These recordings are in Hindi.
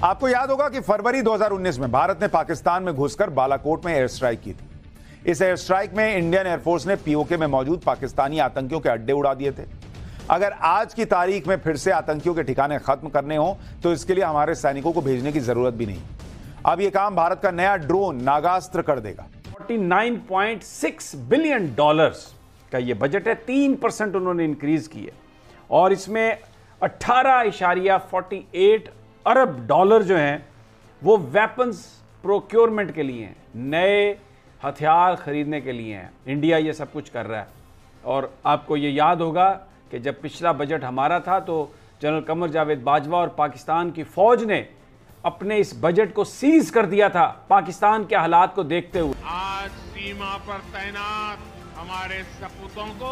आपको याद होगा कि फरवरी 2019 में भारत ने पाकिस्तान में घुसकर बालाकोट में एयर स्ट्राइक की थी। इस एयर स्ट्राइक में इंडियन एयरफोर्स ने पीओके में मौजूद पाकिस्तानी आतंकियों के अड्डे उड़ा दिए थे। अगर आज की तारीख में फिर से आतंकियों के ठिकाने खत्म करने हो तो इसके लिए हमारे सैनिकों को भेजने की जरूरत भी नहीं। अब यह काम भारत का नया ड्रोन नागास्त्र कर देगा। 49.6 बिलियन डॉलर्स का यह बजट है, 3% उन्होंने इंक्रीज की है और इसमें 18.48 अरब डॉलर जो हैं वो वेपन्स प्रोक्योरमेंट के लिए हैं, नए हथियार खरीदने के लिए हैं। इंडिया ये सब कुछ कर रहा है। और आपको ये याद होगा कि जब पिछला बजट हमारा था तो जनरल कमर जावेद बाजवा और पाकिस्तान की फौज ने अपने इस बजट को सीज कर दिया था पाकिस्तान के हालात को देखते हुए। आज सीमा पर तैनात हमारे सपूतों को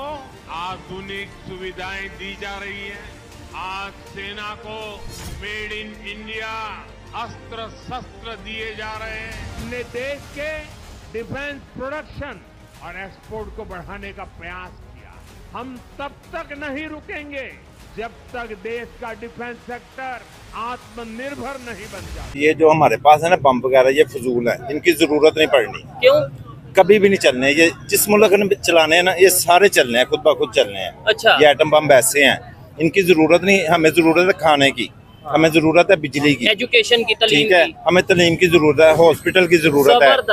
आधुनिक सुविधाएं दी जा रही हैं। आज सेना को मेड इन इंडिया अस्त्र शस्त्र दिए जा रहे हैं। हमने देश के डिफेंस प्रोडक्शन और एक्सपोर्ट को बढ़ाने का प्रयास किया। हम तब तक नहीं रुकेंगे जब तक देश का डिफेंस सेक्टर आत्मनिर्भर नहीं बन जाता। ये जो हमारे पास है ना बम वगैरह, ये फजूल है, इनकी जरूरत नहीं पड़नी। क्यों? कभी भी नहीं चलने। ये जिस मुल्क ने चलाने हैं ना, ये सारे चलने हैं, खुद ब खुद चलने हैं। अच्छा। ये एटम बम ऐसे हैं, इनकी जरूरत नहीं। हमें जरूरत है खाने की, हमें जरूरत है बिजली की, एजुकेशन की, तालीम ठीक है, की। हमें तालीम की जरूरत है, हॉस्पिटल की जरूरत है।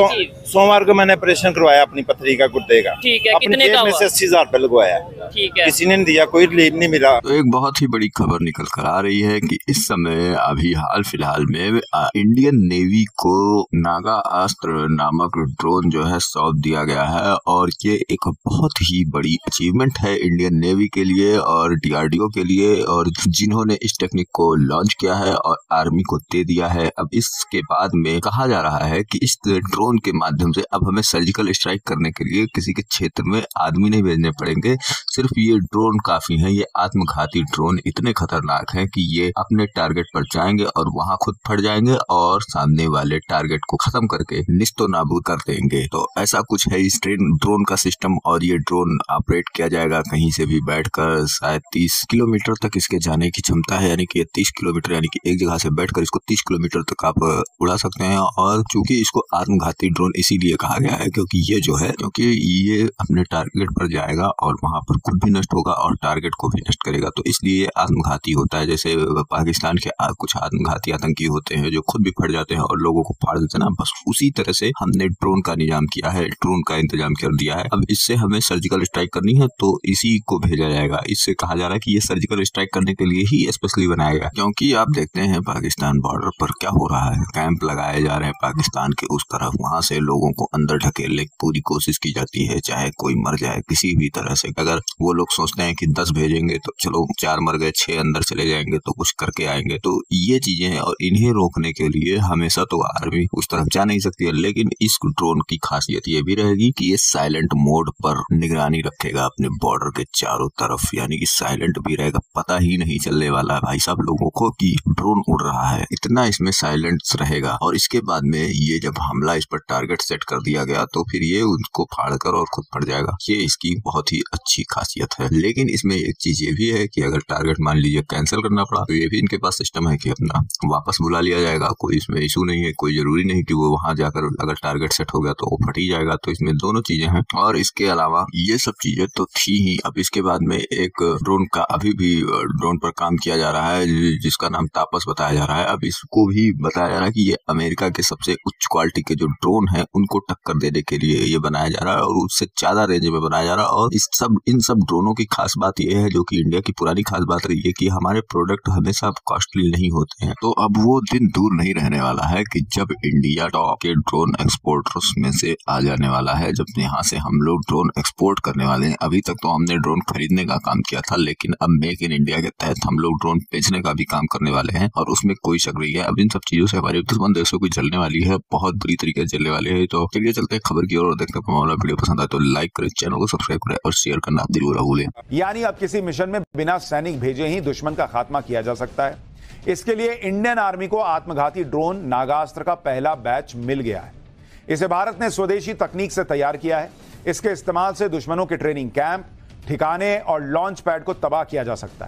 सोमवार को मैंने ऑपरेशन करवाया अपनी पथरी का, गुर्दे का। ठीक है, अपनी कितने का जेब में से 80,000 रुपए लगवाया। ठीक है, किसी ने नहीं दिया, कोई रिलीफ नहीं मिला। तो एक बहुत ही बड़ी खबर निकल कर आ रही है कि इस समय अभी हाल फिलहाल में इंडियन नेवी को नागा अस्त्र नामक ड्रोन जो है सौंप दिया गया है और ये एक बहुत ही बड़ी अचीवमेंट है इंडियन नेवी के लिए और डीआरडीओ के लिए, और जिन्होंने इस टेक्निक को लॉन्च किया है और आर्मी को दे दिया है। अब इसके बाद में कहा जा रहा है कि इस ड्रोन के माध्यम से अब हमें सर्जिकल स्ट्राइक करने के लिए किसी के क्षेत्र में आदमी नहीं भेजने पड़ेंगे, सिर्फ ये ड्रोन काफी है। ये आत्मघाती ड्रोन इतने खतरनाक हैं कि ये अपने टारगेट पर जाएंगे और वहां खुद फट जाएंगे और सामने वाले टारगेट को खत्म करके निस्तो नाबूद कर देंगे। तो ऐसा कुछ है इस ड्रोन का सिस्टम और ये ड्रोन ऑपरेट किया जाएगा कहीं से भी बैठकर। शायद 30 किलोमीटर तक इसके जाने की क्षमता है, यानी कि 30 किलोमीटर, यानी कि एक जगह से बैठकर इसको 30 किलोमीटर तक आप उड़ा सकते हैं। और चूंकि इसको आत्मघाती ड्रोन इसीलिए कहा गया है क्योंकि ये जो है, क्योंकि ये अपने टारगेट पर जाएगा और वहां पर खुद भी नष्ट होगा और टारगेट को भी नष्ट करेगा, तो इसलिए आत्मघाती होता है। जैसे पाकिस्तान के कुछ आत्मघाती आतंकी होते हैं जो खुद भी फट जाते हैं और लोगों को फाड़ देते हैं ना, बस उसी तरह से हमने ड्रोन का निजाम किया है, ड्रोन का इंतजाम कर दिया है। अब इससे हमें सर्जिकल स्ट्राइक करनी है तो इसी को भेजा जाएगा। इससे कहा जा रहा है कि ये सर्जिकल स्ट्राइक करने के लिए ही स्पेशली बनाया गया, क्योंकि आप देखते हैं पाकिस्तान बॉर्डर पर क्या हो रहा है। कैंप लगाए जा रहे हैं पाकिस्तान के उस तरफ, वहां से लोगों को अंदर ढकेलने की पूरी कोशिश की जाती है, चाहे कोई मर जाए किसी भी तरह से। अगर वो लोग सोचते हैं कि 10 भेजेंगे तो चलो 4 मर गए, 6 अंदर चले जाएंगे तो कुछ करके आएंगे, तो ये चीजें हैं। और इन्हें रोकने के लिए हमेशा तो आर्मी उस तरफ जा नहीं सकती है, लेकिन इस ड्रोन की खासियत ये भी रहेगी कि ये साइलेंट मोड पर निगरानी रखेगा अपने बॉर्डर के चारों तरफ, यानी कि साइलेंट भी रहेगा, पता ही नहीं चलने वाला है भाई साहब लोगों को कि ड्रोन उड़ रहा है, इतना इसमें साइलेंस रहेगा। और इसके बाद में ये जब हमला इस पर टारगेट सेट कर दिया गया तो फिर ये उनको फाड़कर और खुद फट जाएगा। ये इसकी बहुत ही अच्छी खासियत है। लेकिन इसमें एक चीज ये भी है कि अगर टारगेट मान लीजिए कैंसिल करना पड़ा तो ये भी इनके पास सिस्टम है कि अपना वापस बुला लिया जाएगा। कोई इसमें इशू नहीं है, कोई जरूरी नहीं कि वो वहां जाकर अगर टारगेट सेट हो गया तो वो फट ही जाएगा। तो इसमें दोनों चीजें हैं। और इसके अलावा ये सब चीजें तो थी ही। अब इसके बाद में एक ड्रोन का अभी भी ड्रोन पर काम किया जा रहा है जिसका नाम तापस बताया जा रहा है। अब इसको भी बताया जा रहा है कि ये अमेरिका के सबसे उच्च क्वालिटी के जो ड्रोन है उनको टक्कर देने के लिए ये बनाया जा रहा है और उससे ज्यादा रेंज में बनाया जा रहा है। और इन सब ड्रोनों की खास बात यह है, जो कि इंडिया की पुरानी खास बात रही है, कि हमारे प्रोडक्ट हमेशा कॉस्टली नहीं होते हैं। तो अब वो दिन दूर नहीं रहने वाला है कि जब इंडिया टॉप के ड्रोन एक्सपोर्टर्स में से आ जाने वाला है, जब यहाँ से हम लोग ड्रोन एक्सपोर्ट करने वाले हैं। अभी तक तो हमने ड्रोन खरीदने का काम किया था, लेकिन अब मेक इन इंडिया के तहत हम लोग ड्रोन बेचने का भी काम करने वाले हैं और उसमें कोई शक नहीं है। अब इन सब चीजों से हमारे दुश्मन देशों की जलने वाली है, बहुत बुरी तरीके से जलने वाले हैं। तो चलिए चलते हैं खबर की ओर और देखते हैं। हमारा वीडियो पसंद आए तो लाइक करें, चैनल को सब्सक्राइब करें और शेयर करना जरूर ना भूलें। यानी अब किसी मिशन में बिना सैनिक भेजे ही दुश्मन का खात्मा किया जा सकता है। इसके लिए इंडियन आर्मी को आत्मघाती ड्रोन नागास्त्र का पहला बैच मिल गया है। इसे भारत ने स्वदेशी तकनीक से तैयार किया है। इसके इस्तेमाल से दुश्मनों के ट्रेनिंग कैंप, ठिकाने और लॉन्च पैड को तबाह किया जा सकता है।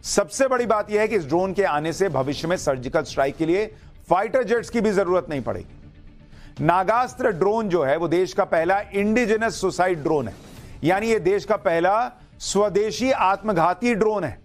सबसे बड़ी बात यह है कि इस ड्रोन के आने से भविष्य में सर्जिकल स्ट्राइक के लिए फाइटर जेट्स की भी जरूरत नहीं पड़ेगी। नागास्त्र ड्रोन जो है वो देश का पहला इंडिजिनस सुसाइड ड्रोन है, यानी ये देश का पहला स्वदेशी आत्मघाती ड्रोन है।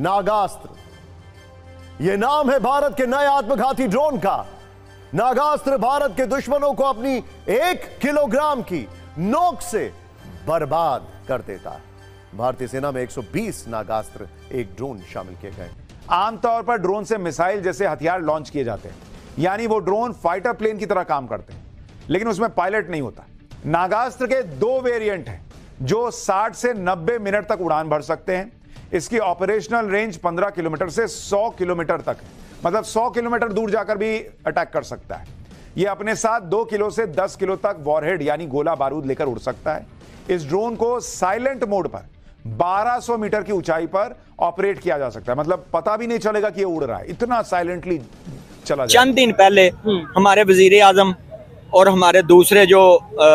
नागास्त्र ये नाम है भारत के नए आत्मघाती ड्रोन का। नागास्त्र भारत के दुश्मनों को अपनी 1 किलोग्राम की नोक से बर्बाद कर देता है। भारतीय सेना में 120 नागास्त्र एक ड्रोन शामिल किए गए। आमतौर पर ड्रोन से मिसाइल जैसे हथियार लॉन्च किए जाते हैं, यानी वो ड्रोन फाइटर प्लेन की तरह काम करते हैं, लेकिन उसमें पायलट नहीं होता। नागास्त्र के 2 वेरिएंट हैं जो 60 से 90 मिनट तक उड़ान भर सकते हैं। इसकी ऑपरेशनल रेंज 15 किलोमीटर से 100 किलोमीटर तक है, मतलब 100 किलोमीटर दूर जाकर भी अटैक कर सकता है। यह अपने साथ 2 किलो से 10 किलो तक वॉरहेड यानी गोला बारूद लेकर उड़ सकता है। इस ड्रोन को साइलेंट मोड पर 1200 मीटर की ऊंचाई पर ऑपरेट किया जा सकता है, मतलब पता भी नहीं चलेगा कि ये उड़ रहा है, इतना साइलेंटली चला जाए। चंद दिन पहले हमारे वजीर आजम और हमारे दूसरे जो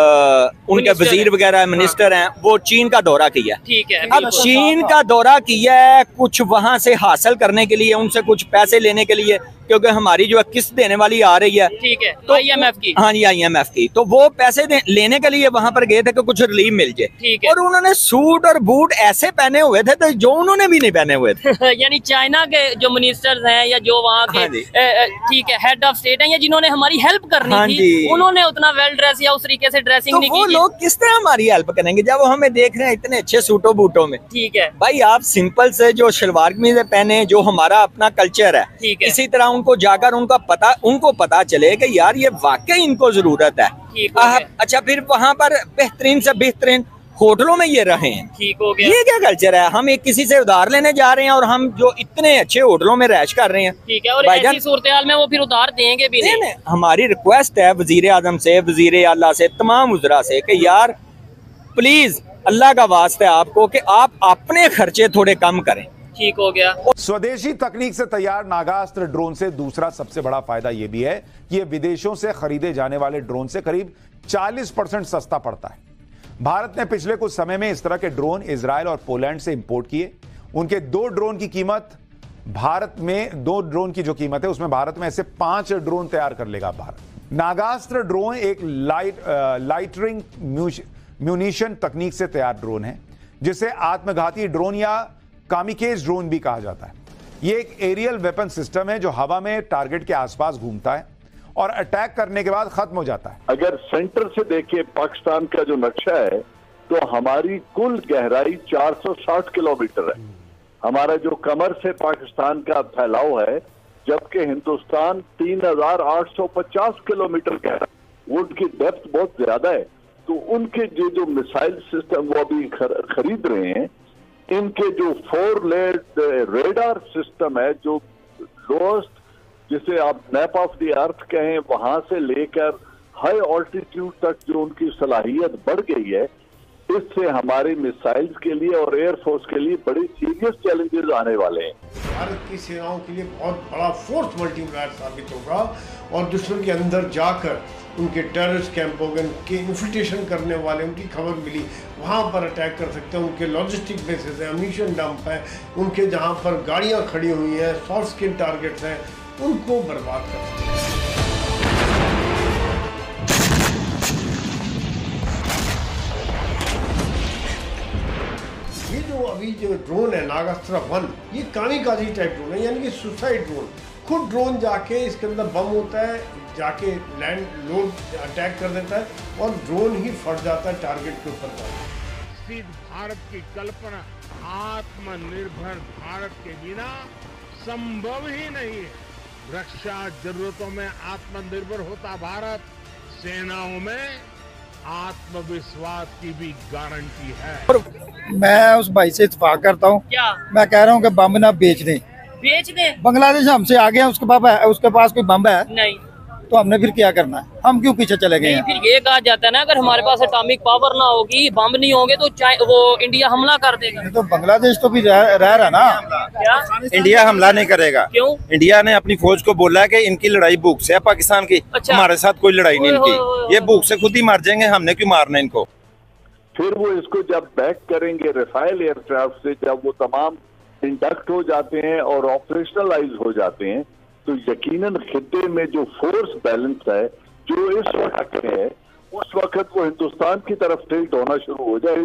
उनके वजीर वगैरह मिनिस्टर हैं वो चीन का दौरा किया। ठीक है, अब चीन का दौरा किया है कुछ वहां से हासिल करने के लिए, उनसे कुछ पैसे लेने के लिए, क्योंकि हमारी जो किस्त देने वाली आ रही है। ठीक है, तो IMF की। हाँ जी, IMF की। तो वो पैसे लेने के लिए वहां पर गए थे कि कुछ रिलीफ मिल जाए। ठीक है। और उन्होंने सूट और बूट ऐसे पहने हुए थे तो जो उन्होंने भी नहीं पहने हुए थे। यानी चाइना के जो मिनिस्टर्स हैं या जो वहाँ हाँ के ठीक है हेड ऑफ स्टेट हैं या जिन्होंने हमारी हेल्प करनी हाँ थी, जी। उन्होंने उतना वेल ड्रेस या उस तरीके से ड्रेसिंग तो नहीं वो की। लोग किस तरह हमारी हेल्प करेंगे जब वो हमें देख रहे हैं इतने अच्छे सूटों बूटों में। ठीक है भाई आप सिंपल से जो शलवार कमीज पहने, जो हमारा अपना कल्चर है, ठीक है। इसी तरह उनको जाकर उनको पता चले कि यार ये वाकई इनको जरूरत है। ठीक हो गया। अच्छा फिर वहाँ पर बेहतरीन से बेहतरीन होटलों में ये रहे हैं। ठीक हो गया। ये क्या कल्चर है? हम एक किसी से उधार लेने जा रहे हैं और हम जो इतने अच्छे होटलों में रैश कर रहे हैं। ठीक है, और भाईजान, ऐसी सूरत में वो फिर उधार देंगे भी नहीं। हमारी रिक्वेस्ट है वजीर आजम से, वजीर आला से, तमाम वज़रा से कि यार प्लीज अल्लाह का वास्ता है आपको कि आप अपने खर्चे थोड़े कम करें। ठीक हो गया। स्वदेशी तकनीक से तैयार नागास्त्र ड्रोन से दूसरा सबसे बड़ा फायदा यह भी है कि यह विदेशों से खरीदे जाने वाले ड्रोन से करीब 40% सस्ता पड़ता है। भारत ने पिछले कुछ समय में इस तरह के ड्रोन इजराइल और पोलैंड से इंपोर्ट किए। उनके 2 ड्रोन की कीमत भारत में 2 ड्रोन की जो कीमत है उसमें भारत में ऐसे 5 ड्रोन तैयार कर लेगा भारत। नागास्त्र ड्रोन एक लाइटरिंग म्यूनिशन तकनीक से तैयार ड्रोन है, जिसे आत्मघाती ड्रोन या कामिकेज ड्रोन भी कहा जाता है। यह एक एरियल वेपन सिस्टम है जो हवा में टारगेट के आसपास घूमता है और अटैक करने के बाद खत्म हो जाता है। अगर सेंटर से देखें पाकिस्तान का जो नक्शा है तो हमारी कुल गहराई 460 किलोमीटर है। हमारा जो कमर से पाकिस्तान का फैलाव है, जबकि हिंदुस्तान 3850 किलोमीटर गहरा, उनकी डेप्थ बहुत ज्यादा है। तो उनके जो मिसाइल सिस्टम वो अभी खरीद रहे हैं, इनके जो 4 लेयर रेडार सिस्टम है, जो लोएस्ट जिसे आप मैप ऑफ द अर्थ कहें, वहां से लेकर हाई ऑल्टीट्यूड तक जो उनकी सलाहियत बढ़ गई है, इससे हमारे मिसाइल्स के लिए और एयरफोर्स के लिए बड़े सीरियस चैलेंजेस आने वाले हैं। भारत की सेनाओं के लिए बहुत बड़ा फोर्स मल्टीप्लायर साबित होगा और दुश्मन के अंदर जाकर उनके टेररिस्ट कैंपों के इन्फिल्ट्रेशन करने वाले, उनकी खबर मिली वहाँ पर अटैक कर सकते हैं। उनके लॉजिस्टिक बेसिस है, अम्यूनिशन डंप है, उनके जहाँ पर गाड़ियाँ खड़ी हुई हैं, सॉफ्ट स्किल टारगेट्स हैं, उनको बर्बाद कर सकते हैं। ये जो अभी जो ड्रोन है नागास्त्र 1, ये कामिकाजी टाइप ड्रोन है, यानी कि सुसाइड ड्रोन। खुद ड्रोन जाके इसके अंदर बम होता है, जाके लैंड लोड अटैक कर देता है और ड्रोन ही फट जाता है टारगेट के ऊपर जाता है। विकसित भारत की कल्पना आत्मनिर्भर भारत के बिना संभव ही नहीं है। रक्षा जरूरतों में आत्मनिर्भर होता भारत सेनाओं में आत्मविश्वास की भी गारंटी है। मैं उस भाई से इत्तेफाक करता हूँ। क्या मैं कह रहा हूँ कि बम ना बेच दें। बेच दें? बांग्लादेश हमसे आगे है, उसके पास कोई बम है नहीं, तो हमने फिर क्या करना है? हम क्यों पीछे चले गए हैं? फिर ये कहा जाता है ना, अगर हमारे पास एटॉमिक पावर ना होगी, बम नहीं होंगे तो वो इंडिया हमला कर देगा। तो बांग्लादेश तो भी रह रहा है ना। क्या इंडिया हमला नहीं करेगा। क्यों? इंडिया ने अपनी फौज को बोला है कि इनकी लड़ाई भूख से है पाकिस्तान की। अच्छा। हमारे साथ कोई लड़ाई नहीं ओए, इनकी, ये भूख से खुद ही मर जाएंगे, हमने क्यों मारना इनको। फिर वो इसको जब बैक करेंगे रफाइल एयरक्राफ्ट से, जब वो तमाम इंडक्ट हो जाते हैं और ऑपरेशनलाइज हो जाते हैं, तो यकीनन खित्ते में जो फोर्स बैलेंस है जो इस वक्त है, उस वक्त वो हिंदुस्तान की तरफ टिल्ट होना शुरू हो जाए।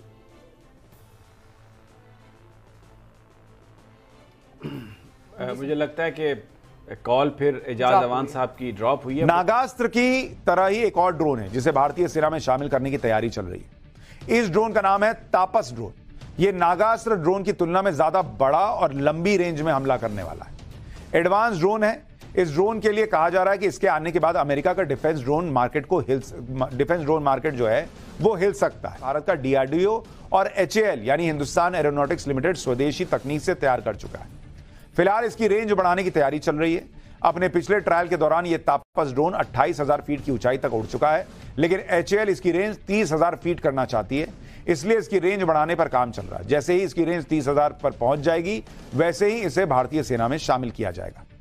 मुझे लगता है कि कॉल फिर एजाज अवान साहब की ड्रॉप हुई है। नागास्त्र की तरह ही एक और ड्रोन है जिसे भारतीय सेना में शामिल करने की तैयारी चल रही है। इस ड्रोन का नाम है तापस ड्रोन। यह नागास्त्र ड्रोन की तुलना में ज्यादा बड़ा और लंबी रेंज में हमला करने वाला है। एडवांस ड्रोन है। इस ड्रोन के लिए कहा जा रहा है कि इसके आने के बाद अमेरिका का डिफेंस ड्रोन मार्केट जो है वो हिल सकता है। भारत का DRDO और HAL यानी हिंदुस्तान एरोनॉटिक्स लिमिटेड स्वदेशी तकनीक से तैयार कर चुका है। फिलहाल इसकी रेंज बढ़ाने की तैयारी चल रही है। अपने पिछले ट्रायल के दौरान यह तापस ड्रोन 28,000 फीट की ऊंचाई तक उड़ चुका है, लेकिन HAL इसकी रेंज 30,000 फीट करना चाहती है, इसलिए इसकी रेंज बढ़ाने पर काम चल रहा है। जैसे ही इसकी रेंज 30,000 पर पहुंच जाएगी, वैसे ही इसे भारतीय सेना में शामिल किया जाएगा।